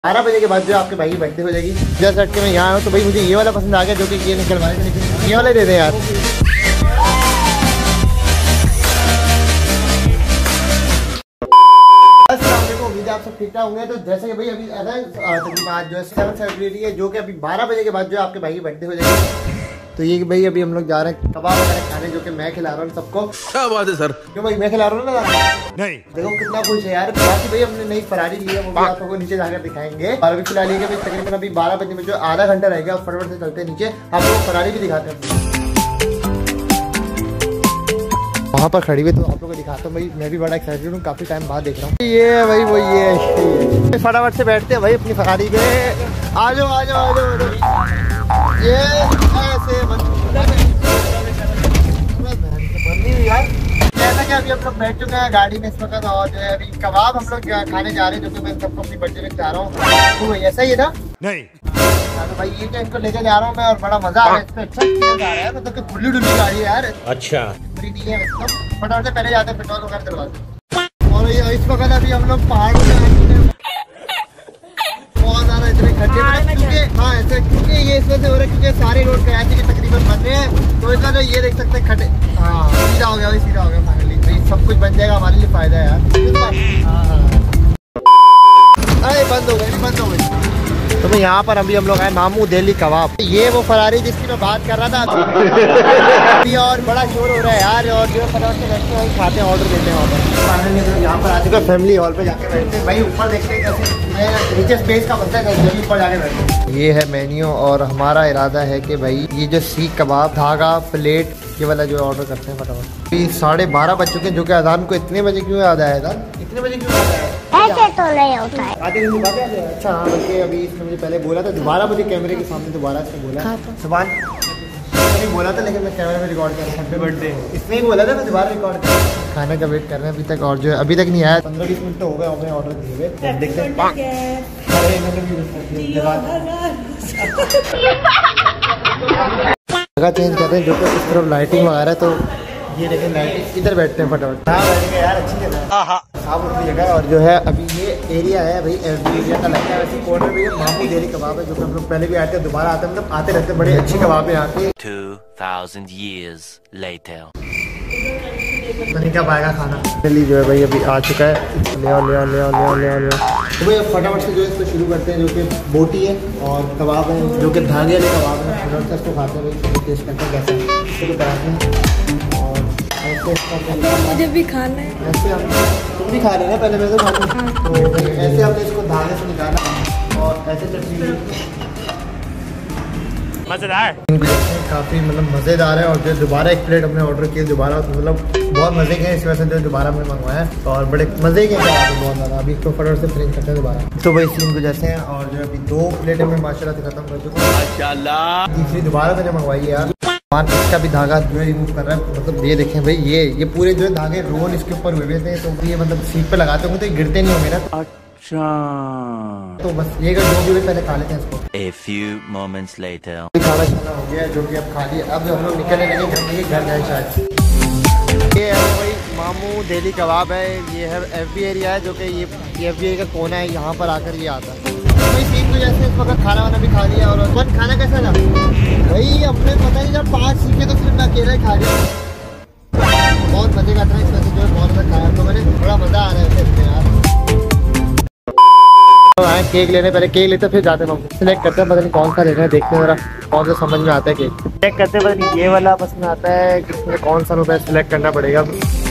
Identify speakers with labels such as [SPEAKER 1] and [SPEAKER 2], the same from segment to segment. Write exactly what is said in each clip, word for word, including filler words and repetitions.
[SPEAKER 1] बारह बजे के बाद जो आपके भाई की बर्थडे हो जाएगी। जस्ट हट के मैं यहाँ हूँ तो भाई मुझे ये वाला पसंद आ गया जो कि ये निकलवाने से लेकिन ये वाला दे दें यार। उम्मीद है आप सब ठीक ठाक होंगे। तो जैसे कि भाई अभी तकरीबन आज जो है सेवन फरवरी है जो कि अभी बारह बजे के बाद जो आपके भाई की बर्थडे हो जाएगी। तो ये भाई अभी हम लोग जा रहे हैं कबाब वगैरह खाने जो कि मैं खिला रहा हूँ सबको। क्या बात है सर? क्यों भाई मैं खिला रहा हूँ ना? नहीं देखो कितना खुश है यार। बाकी भाई हमने नई फरारी ली है वो भी आप लोगों को नीचे जाकर दिखाएंगे। और अभी फिलहाल ये तकरीबन अभी बारह बजे में जो आधा घंटा रहेगा फटाफट से चलते हैं नीचे, आप लोग फरारी भी दिखाते हैं। वहाँ पर खड़ी हुई तो आप लोगों को दिखाता हूँ भाई। मैं भी बड़ा एक्साइटेड हूँ, काफी टाइम बाद देख रहा हूँ। ये भाई वो ये फटाफट से बैठते हैं भाई अपनी फरारी पे। आ जाओ आ जाओ आ जाओ। ये ऐसे बंदी हुई यार। जैसा कि अभी हम लोग बैठ चुके हैं गाड़ी में इस वक्त और जो है अभी कबाब हम लोग खाने जा रहे हैं जो कि मैं सबको अपनी बर्थडे में जा रहा हूँ। तो ऐसा ही है ना? नहीं तो भाई ये क्या इनको लेके जा रहा हूँ मैं और बड़ा मजा आ रहा है। इसमें अच्छा जा रहा है मतलब कि खुली डुली गाड़ी है यार। अच्छा बुरी नहीं है मतलब। फटाफट से पहले जाते हैं पेट्रोल वगैरह डलवाते। और ये इस वक्त अभी हम लोग पहाड़ों में बहुत ज्यादा इतने खड्डे में क्योंकि हाँ ऐसे क्योंकि ये इस वजह से हो रहा है क्योंकि सारे रोड कराची के तकरीबन बन रहे हैं। तो इस वजह ये देख सकते हैं खड्डे। हाँ सीधा हो गया भाई, सीधा हो गया फाइनली। भाई सब कुछ बन जाएगा हमारे लिए फायदा है यार। हाँ हाँ अरे बंद हो गई बंद हो गई। तो मैं यहाँ पर अभी हम लोग आए मामू दिल्ली कबाब। ये वो फरारी जिसकी मैं बात कर रहा था अभी और बड़ा शोर हो रहा है यार। और जो फटाफट से बैठते हैं खाते हैं ऑर्डर देते हैं वहाँ पर। फाइनली तो यहाँ पर आ चुका फैमिली हॉल पे जाके बैठते हैं भाई। ऊपर देखते हैं कैसे नीचे स्पेस का बनता है जल्दी ऊपर जाके बैठते हैं। ये है मेन्यू और हमारा इरादा है कि भाई ये जो सीख कबाब धागा प्लेट ये वाला जो ऑर्डर करते हैं फटाफट। अभी साढ़े बारह बज चुके हैं जो कि अजान को इतने बजे क्यों याद आया था? इतने बजे क्यों याद आया?
[SPEAKER 2] ऐसे तो नहीं होता है।
[SPEAKER 1] आधे घंटे बाद आया? अच्छा हाँ बल्कि अभी इसने मुझे पहले बोला था दोबारा मुझे कैमरे के सामने दोबारा इसने बोला सुभान नहीं बोला था लेकिन मैं कैमरे में रिकॉर्ड कर रहा हूँ। हैप्पी बर्थडे इसने ही बोला था मैं दोबारा रिकॉर्ड कर। खाने का वेट कर रहे हैं अभी तक और जो है अभी तक नहीं आया। पंद्रह बीस मिनट तो हो गए हमें ऑर्डर दिए हुए। देखते हैं जगह चेंज कर रहे हैं जो कि इस तरफ लाइटिंग वगैरह। तो ये लेकिन लाइटिंग इधर बैठते हैं फटाफट। हाँ बैठेंगे यार अच्छी जगह साफ उतनी जगह। और जो है अभी ये एरिया है भाई एफ डी एरिया का लगता है। वैसे कॉर्नर भी है मामू दिल्ली कबाब है जो कि हम लोग पहले भी आते हैं दोबारा आते हैं मतलब आते रहते हैं। बड़े अच्छी कबाब है यहाँ की।
[SPEAKER 3] two thousand years later
[SPEAKER 1] नहीं क्या पाएगा खाना। दिल्ली जो है भाई अभी आ चुका है। ले आओ ले आओ ले आओ ले आओ ले आओ ले आओ। तो भाई अब फटाफट से जो है इसको शुरू करते हैं जो कि बोटी है और कबाब है जो कि धागे वाले कबाब है। फटाफट से इसको खाते हैं भाई टेस्ट करते हैं कैसा शुरू कराते हैं। और
[SPEAKER 2] मुझे भी खाना है।
[SPEAKER 1] ऐसे हम तुम भी खा रहे हैं पहले मैं तो खाता हूँ। तो ऐसे हमने इसको धागे से निकाला और ऐसे चटनी मज़ेदार काफ़ी मतलब मज़ेदार है। और जो दोबारा एक प्लेट हमने ऑर्डर किया दोबारा तो मतलब बहुत मज़े के हैं इस वजह से जो दोबारा हमने मंगवाया और बड़े मज़े के हैं बहुत ज़्यादा। अभी इसको फटाफट से फिनिश करते हैं दोबारा। तो भाई सीन कुछ ऐसे हैं और जो अभी दो प्लेट हमें माशाल्लाह से खत्म कर चुका है माशाल्लाह। तीसरी दोबारा मैंने मंगवाई है यार। इसका भी धागा जो है रिमूव कर रहा है मतलब ये देखें भाई ये ये पूरे जो है धागे रोल इसके ऊपर हुए थे। तो ये मतलब सीट पे लगाते होंगे तो गिरते नहीं होंगे ना। अच्छा तो बस ये जो भी पहले खा लेते हैं इसको।
[SPEAKER 3] A few moments later
[SPEAKER 1] खाना खाना हो गया जो कि अब खा लिया। अब हम लोग निकलने लगे घर में घर जाए शायद। ये है भाई मामू दिल्ली कबाब है। ये है एफ बी एरिया है जो कि ये एफ बी का कोना है। यहाँ पर आकर ये आता है भाई सीख वजह से इस वक्त खाना वाना भी खा लिया। और वन खाना कैसा था भाई हमने पता नहीं जब पाँच सीखे तो सिर्फ मैं अकेला ही खा लिया। बहुत मजे का था इस वजह से जो है बहुत मजा खाया तो मैंने बड़ा मजा आ रहा है इसमें यार। तो आए केक लेने पहले केक लेते फिर जाते हैं हम सिलेक्ट करते हैं पता नहीं कौन सा लेना है। देखते हैं जरा कौन सा समझ में आता है केक सिलेक्ट करते हैं। पता नहीं ये वाला पसंद आता है किसमें कौन सा रुपये सिलेक्ट करना पड़ेगा।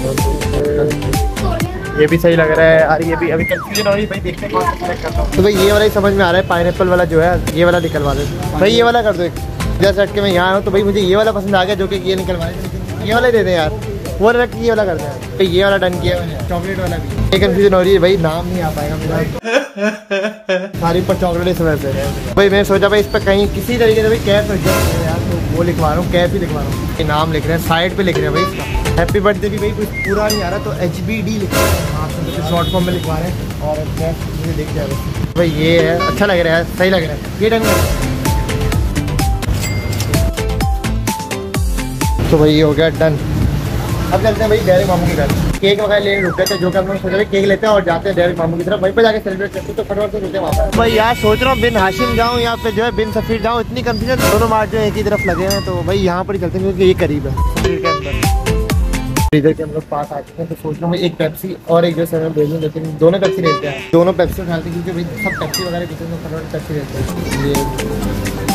[SPEAKER 1] ये भी सही लग रहा है यार। ये भी अभी कंफ्यूजन हो रही है भाई देखते हैं कौन सा सिलेक्ट करता हूँ। तो भाई ये वाला ही समझ में आ रहा है पाइनएप्पल वाला जो है ये वाला निकलवा दे भाई। ये वाला कर दो एक जैसे हट के मैं यहाँ हूँ। तो भाई मुझे ये वाला पसंद आ गया जो कि ये निकलवाए लेकिन ये वाला दे दें यार। वो रख ये वाला करते हैं भाई। ये वाला डन किया मैंने चॉकलेट वाला भी। ये कंफ्यूजन हो रही है भाई नाम नहीं आ पाएगा मेरा सारी पर चॉकलेट इस वजह से भाई। मैंने सोचा भाई इस पर कहीं किसी तरीके से भाई कैप लग जाए यार तो वो लिखवा रहा हूँ कैप ही लिखवा रहा हूँ। नाम लिख रहे हैं साइड पे लिख रहे हैं भाई इसका हैप्पी बर्थडे भी भाई कुछ पूरा नहीं आ रहा तो एच बी डी लिख रहे हैं शॉर्ट फॉर्म में लिखवा रहे हैं। और कैप मुझे दिख जाएगा भाई। ये है अच्छा लग रहा है सही लग रहा है ये डन कर। तो भाई ये हो गया डन। अब चलते हैं भाई डायरेक्ट मामू के घर, केक वगैरह लेने रुक गए थे, जो कि हम लोग सोच रहे केक लेते हैं और जाते हैं डायरेक्ट मामू की तरफ, वहीं पे जाके सेलिब्रेट करते हैं। तो फटाफट से मिलते हैं वहाँ पर। भाई यार सोच रहा हूँ बिन हाशिम जाऊँ या फिर जो है बिन सफीर जाऊँ, इतनी कंफ्यूजन, दोनों मार्ट जो है एक ही तरफ लगे हैं, तो भाई यहाँ पर ही चलते हैं क्योंकि ये करीब है सफीर के अंदर। इधर के हम लोग पास आ चुके हैं, तो सोच रहा हूँ एक पेप्सी और एक जो सेवन भेज दूँ, लेकिन दोनों पेप्सी लेते हैं, दोनों पेप्सी उठाते हैं क्योंकि भाई सब पेप्सी वगैरह पीते हैं, फटाफट पेप्सी लेते हैं। ये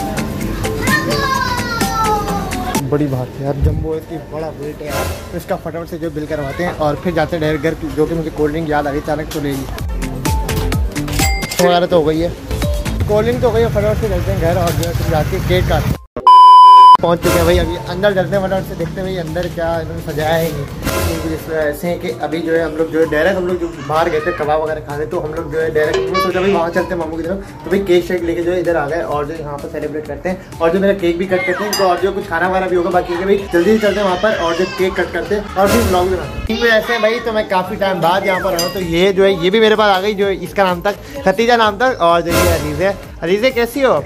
[SPEAKER 1] बड़ी बात है यार, जम्बो इतनी बड़ा वेट है यार, तो इसका फटाफट से जो बिल करवाते हैं और फिर जाते हैं डायरेक्ट घर, जो कि मुझे कोल्ड ड्रिंक याद आ गई अचानक, तो ले ली वगैरह तो हो गई है, कोल्ड ड्रिंक तो हो गई है, फटाफट से चलते हैं घर और जो है फिर जाके केक काट पहुंच चुके हैं भाई। अभी अंदर चलते हैं फटाफट से, देखते हैं भाई अंदर क्या इन्होंने सजाया है नहीं, ऐसे है कि अभी जो है हम लोग जो है डायरेक्ट हम लोग जो बाहर गए थे कबाब वगैरह खाने, तो हम लोग जो है डायरेक्ट हमने सोचा भाई वहाँ चलते हैं मामू की तरफ, तो भाई केक शेक लेके जो है इधर आ गए और जो यहाँ पर सेलिब्रेट करते हैं और जो मेरा केक भी कट करते हैं, तो और जो कुछ खाना वगैरह भी होगा बाकी है भाई, जल्दी से चलते हैं वहाँ पर और जो केक कट करते हैं और फिर ब्लॉग भी बनाते हैं। ऐसे हैं भाई, तो मैं काफ़ी टाइम बाद यहाँ पर आया हूँ, तो ये जो है ये भी मेरे पास आ गई, जो इसका नाम था खतीजा नाम था, और जो ये अरीज़ है। अरीज़े कैसी हो?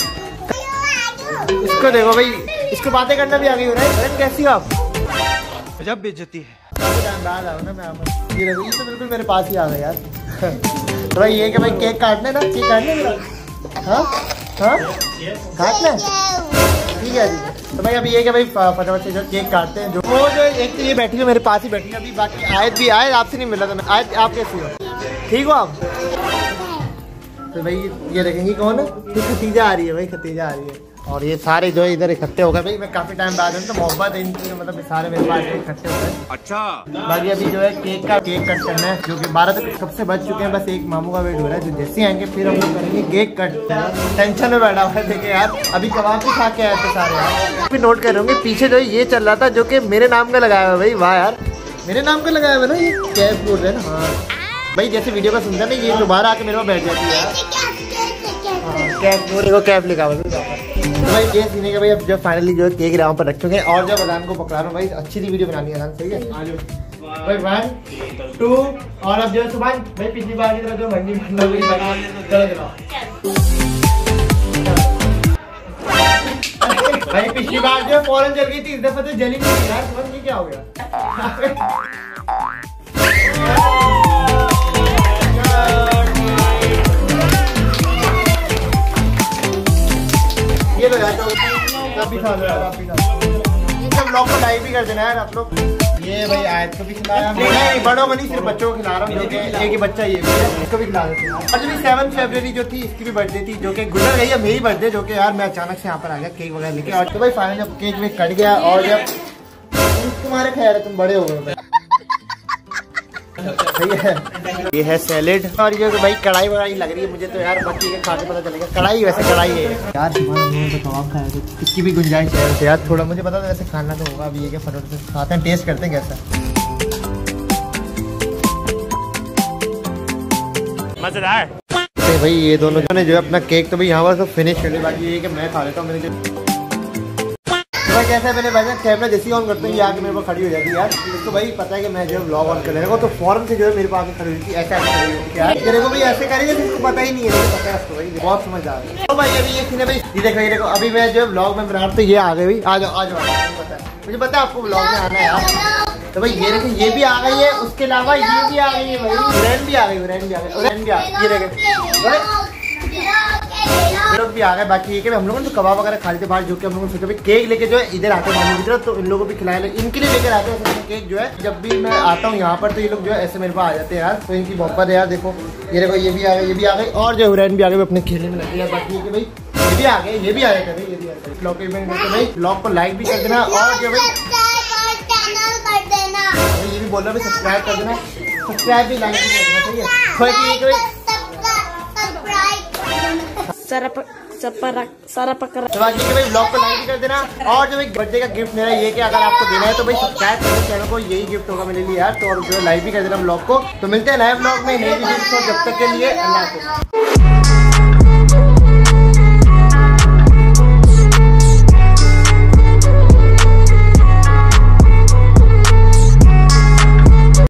[SPEAKER 1] इसको देखो भाई, इसको बातें करना भी आ गई हो रहा है, कैसी हो आप?
[SPEAKER 4] जब बेइज्जती है
[SPEAKER 1] बाद आओ ना मैं, ये देखो ये तो बिल्कुल मेरे पास ही आ गया यार। तो भाई ये कि भाई केक काटने ना, केक काटने मेरा, हाँ हाँ काटना ठीक है जी। तो भाई अभी ये कि भाई फटाफट से जो केक काटते हैं, जो वो जो एक तो ये बैठी है मेरे पास ही बैठी है अभी, बाकी आयत भी आयत आपसे नहीं मिला था मैं, आयत आप कैसी हो? ठीक हो आप? तो भाई ये देखेंगे कौन है, खतीजा आ रही है भाई, खतीजा आ रही है, और ये सारे जो इधर इकट्ठे हो गए भाई, मैं काफी टाइम बाद तो मोहब्बत इनकी मतलब सारे मेरे पास इकट्ठे हो गए।
[SPEAKER 4] अच्छा
[SPEAKER 1] बाकी अभी जो है केक का केक कट करना है, जो कि बारह तक कब से बच चुके हैं, बस एक मामू का वेट हो रहा है, जो जैसे आएंगे फिर हम लोग करेंगे केक कट। टेंशन में बैठा हुआ है देखिए यार, अभी कबाब भी खा के आए थे सारे यार। फिर नोट कर होंगे पीछे जो ये चल रहा था, जो कि मेरे नाम का लगाया हुआ भाई, वाह यार मेरे नाम का लगाया हुआ ना, ये कैप बोल रहे हैं ना, हाँ भाई जैसे वीडियो का सुनता ना, ये दोबारा आके मेरे पास बैठ जाती है यार, कैप देखो कैप लिखा हुआ है। तो भाई ये सीने के भाई अब जो फाइनली जो केक यहाँ पर रख चुके हैं और जब अजान को पकड़ा रहा हूँ भाई, अच्छी सी वीडियो बनानी है अजान, सही है भाई, वन टू और अब जो है सुबह भाई पिछली बार की तरह जो मंडी बंद हो गई, भाई पिछली बार जो फौरन जल गई थी, इस दफा तो जली नहीं यार, समझ नहीं क्या हो गया। ये लो यार, काफी खा लो यार, काफी खा लो। सब लोग को लाइव भी कर देना यार आप लोग। ये भाई आयत को भी खिलाया, नहीं बड़ों को नहीं, सिर्फ बच्चों को खिला रहा हूँ, एक ही बच्चा ये भी, इसको भी खिला देते हैं। और भी सेवन फरवरी जो थी इसकी भी बर्थडे थी, जो कि गुजर गई है मेरी बर्थडे, जो कि यार मैं अचानक से यहाँ पर आ गया केक वगैरह लेके, और तो भाई फाइनली जब केक वेक कट गया और जब तुम्हारे ख्याल है तुम बड़े हो गए, सही है। ये है सैलेड और ये भाई कढ़ाई वढ़ाई लग रही है मुझे तो यार, बच्ची के खा के पता चलेगा कढ़ाई, वैसे कढ़ाई है यार। तो कबाब खाया तो इसकी भी गुंजाइश है वैसे यार, थोड़ा मुझे पता था वैसे खाना तो होगा, अभी ये क्या फटाफट से खाते हैं, टेस्ट करते हैं कैसा मजेदार। तो भाई ये दोनों ने जो है अपना केक तो भाई यहाँ पर सब फिनिश कर लिया, बाकी ये कि मैं खा लेता हूँ। मैंने जो भाई कैसा है, मैंने भाई कैमरा जैसे ही ऑन करते हैं ये आके मेरे पास खड़ी हो जाती है यार, इसको भाई पता है कि मैं जो है व्लॉग ऑन कर लेगा, तो फौरन से जो है मेरे पास खड़ी हुई थी, ऐसा खड़ी हुई थी यार, तेरे को भाई ऐसे करेंगे इसको पता ही नहीं है, पता है इसको भाई, बहुत समझ आ रहा है। तो भाई अभी ये सीने भाई ये देख भाई देखो, अभी मैं जो है व्लॉग में बना रहा हूँ, तो ये आ गए भाई, आ जाओ आ जाओ, पता है मुझे, पता है आपको व्लॉग में आना है यार। तो भाई ये देखो ये भी आ गई है, उसके अलावा ये भी आ गई है भाई, उरैन भी आ गई, उरैन भी आ गई, उरैन भी आ गई, ये देखे लोग भी आ गए। बाकी ये कि हम लोगों ने तो कबाब वगैरह खा लेते बाहर, जो कि हम लोगों ने सोचा केक लेके जो है इधर आते हैं मामू की तरफ, तो इन लोगों को भी खिलाया, इनके लिए लेकर आते हैं केक जो है, जब भी मैं आता हूँ यहाँ पर तो ये लोग जो है ऐसे मेरे पास आ जाते हैं यार, तो इनकी मोहब्बत है यार। देखो ये देखो ये भी आ गए, ये भी आ गई, और जो हुरैन भी आ गए अपने खेलने में लगे। बाकी ये भाई ये भी आ गए, ये भी आ गए, ये भी आ गए। ब्लॉग में भाई ब्लॉग को लाइक भी कर देना, और जो भाई ये भी बोल रहा है सब्सक्राइब कर देना, सब्सक्राइब भी लाइक भी कर देना, सही है।
[SPEAKER 2] सारा पकड़
[SPEAKER 1] तो बाकी के भाई ब्लॉग को लाइक भी कर देना, और जो भाई बर्थडे का गिफ्ट मेरा ये कि अगर आपको देना है तो भाई सब्सक्राइब करो चैनल को, यही गिफ्ट होगा मेरे लिए यार। तो और जो लाइक भी कर देना ब्लॉग को। तो मिलते हैं नए ब्लॉग में नई वीडियो, जब तक के लिए अल्लाह हाफ़िज़।